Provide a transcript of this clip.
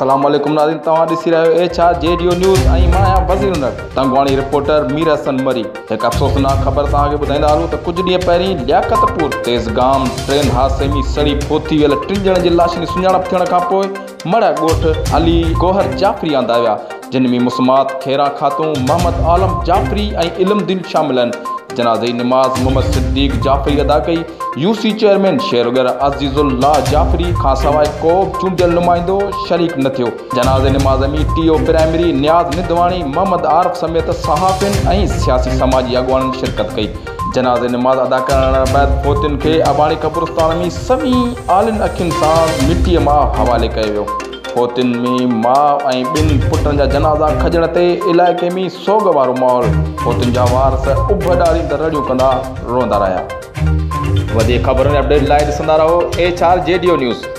अस्सलाम वालेकुम नाज़रीन, तव्हां ॾिसी रहियो HRJDO न्यूज़ ऐं मां आहियां वज़ीर नगर तंगवाणी रिपोर्टर मीर हसन मरी। हिकु अफ़सोसनाक ख़बर तव्हांखे ॿुधाईंदा हलूं त कुझु ॾींहं पहिरीं लियाकतपुर तेज़गाम ट्रेन हादसे में सड़ी फोथी वियल 3 ॼणनि जी लाशनि जी सुञाणप थियण खां पोइ मड़ ॻोठ अली गोहर जाफ़री आंदा विया, जिन में मुस्मात खेरा खातून मोहम्मद आलम जाफ़री ऐं इल्मदीन शामिल आहिनि। जनाज़े जी नमाज़ मोहम्मद सिद्दीक जाफ़री अदा कई। UC चेयरमैन शेरगर अज़ीज़ुल्लाह जाफ़री खां सवाइ को बि चूंडियल नुमाइंदो शरीक न थियो। जनाज़े नमाज़ में TO प्राइमरी नियाज़ निदवाणी मोहम्मद आरिफ समेत सहाफ़िन ऐं सियासी समाजी अॻुवाननि शिरकत कई। जनाज़े नमाज़ अदा करण बैदि फोतियुनि खे अबाणी कब्रिस्तान में सभी आलिन अखियुनि सां मिटीअ मां हवाले कयो वियो। फोतियुनि में माउ ऐं 2 पुटनि जा जनाज़ा खॼण ते इलाइक़े में सोग वारो माहौल। फोतियुनि जा वारस उभ ॾारींदड़ रड़ियूं कंदा रोंदा रहिया। वधीक ख़बरुनि अपडेट लाइ ॾिसंदा रहो HRJDO न्यूज़।